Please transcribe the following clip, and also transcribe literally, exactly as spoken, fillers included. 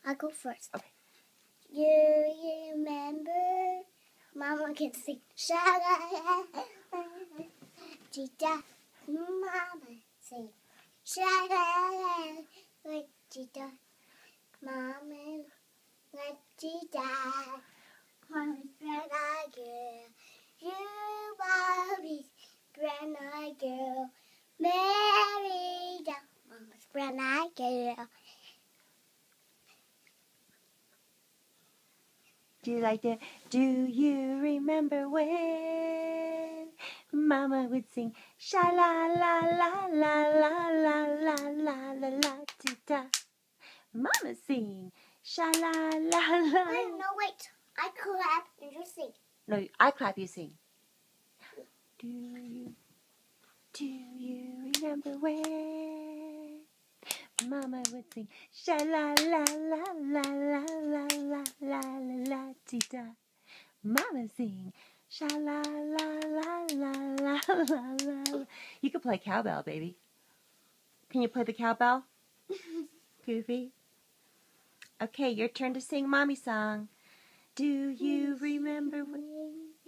I'll go first. Okay. You, you remember? Mama can sing sha-la-la-la-la-tee-da. Mama sing sha-la-la-la-la-tee-da. Mama la-tee-da. Mama's brown-eyed girl. You Bobby's brown-eyed girl. MaryDale. Mama's brown-eyed girl. Do you like that? Do you remember when Mama would sing sha-la-la-la-la-la-la-la-la-la-tee-da? Mama sing sha-la-la-la. Wait, no, wait. I clap and you sing. No, I clap, you sing. Do you, do you remember when Mama would sing sha-la-la-la-la-la-la-la-la-la-tee-da? Mama sing sha-la-la-la-la-la-la-la. You can play cowbell, baby. Can you play the cowbell? Goofy. Okay, your turn to sing Mommy song. Do you remember when...